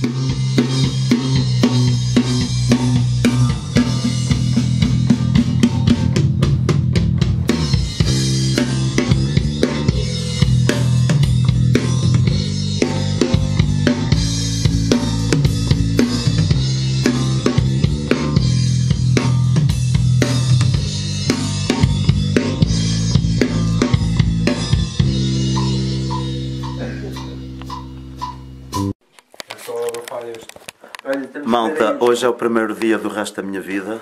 Malta, hoje é o primeiro dia do resto da minha vida.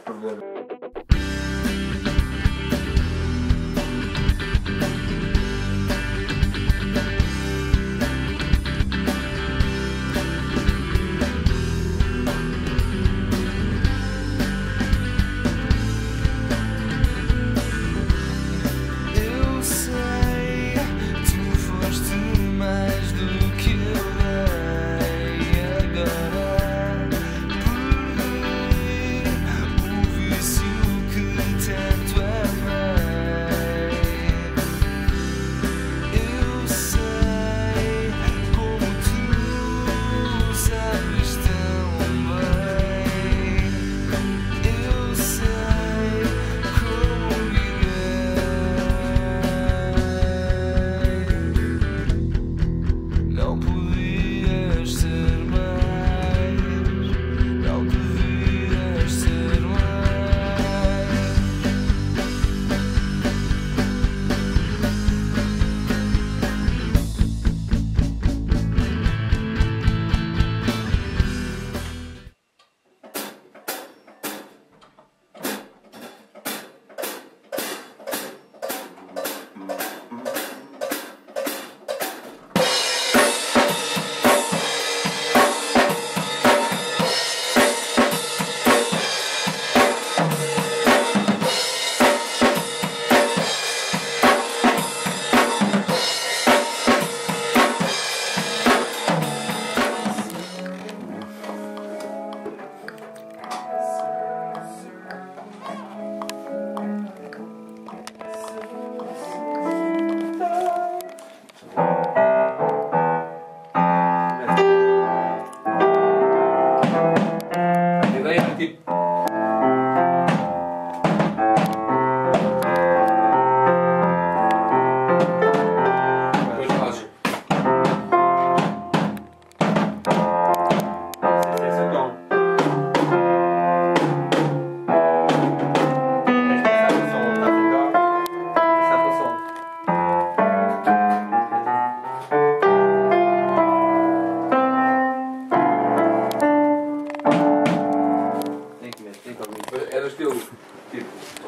Era estilo, tipo...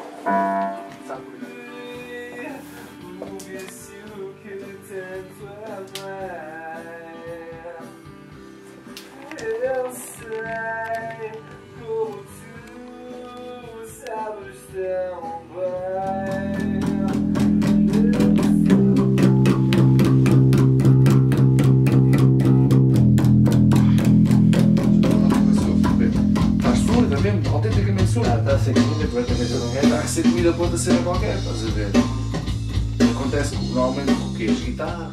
Eu sei como tu sabes tão bem. Estás surda mesmo, autenticamente surda. Está a ser comida, completamente não é? Está a ser comida para outra cena qualquer, estás a ver? Acontece normalmente com o quê? As guitarras.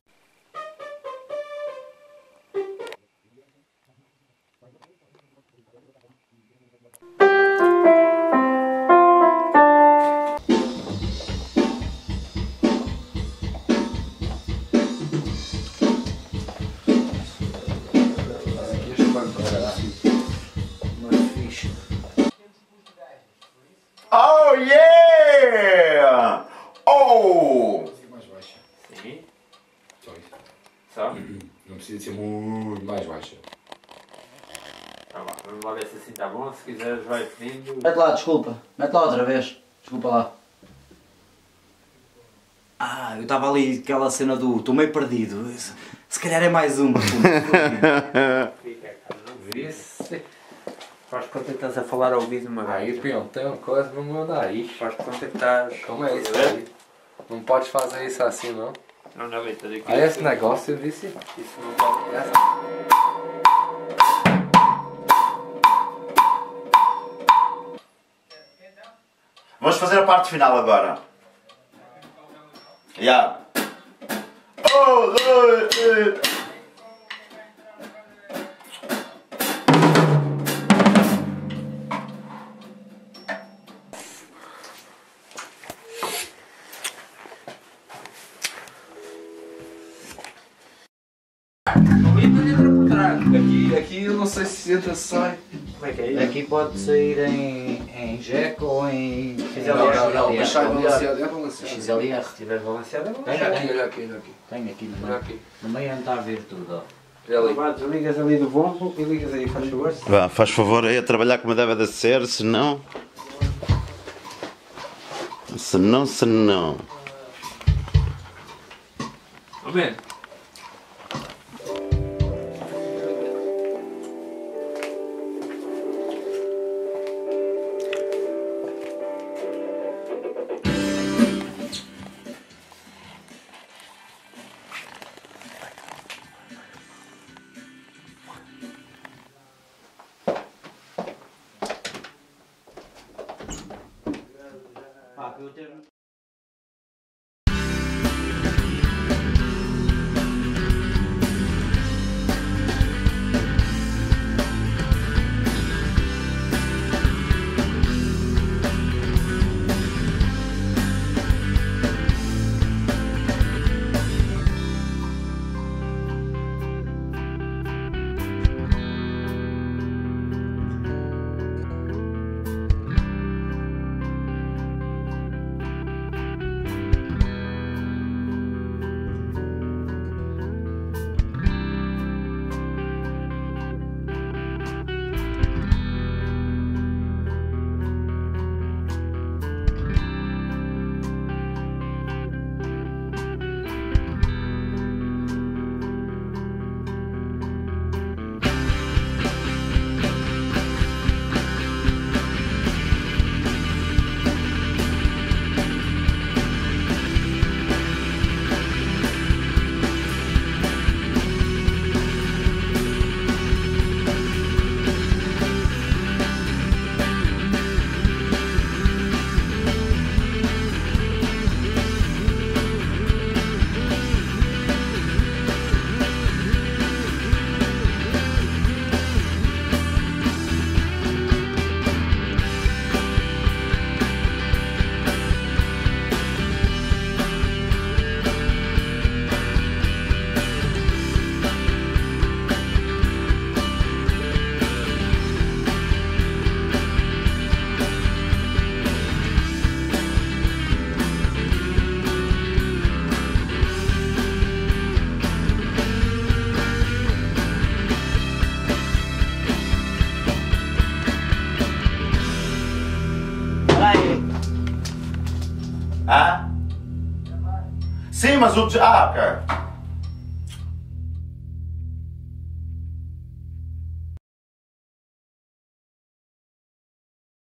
Oh yeah! Oh! Mais baixa. Sim. Só isso. Só? Não precisa ser muito mais baixa. Tá lá, vamos lá ver se assim está bom. Se quiseres vai pedindo. Mete lá, desculpa. Mete lá outra vez. Desculpa lá. Ah, eu estava ali aquela cena do... Estou meio perdido. Se calhar é mais uma. Fica, cara, não vê-se. Faz conta que estás a falar ao ouvido de uma gaja. Aí, peão, tem uma coisa para me mandar isto. Faz conta que estás... Como é isso aí? Não podes fazer isso assim, não? Não, não, Vitor. Ah, esse negócio eu disse. Isso não pode... Vamos fazer a parte final agora. Yeah. Oh, não sei se entra, se sai. Como é que é isso? Aqui pode sair em jack ou em Não, mas sai XLR. balanceado, é balanceado. XLR. Se estiver balanceado, é bom. Olha aqui, olha aqui, olha aqui. Tenho aqui no Olha meio. aqui. No meio onde está a ver tudo, ó. Olha ali. Vá, desligas ali do bombo e ligas aí, faz favor. Vá, faz favor aí a trabalhar como deve de ser, senão. Senão. Amém. Ah? Sim, mas o. Ah, ok.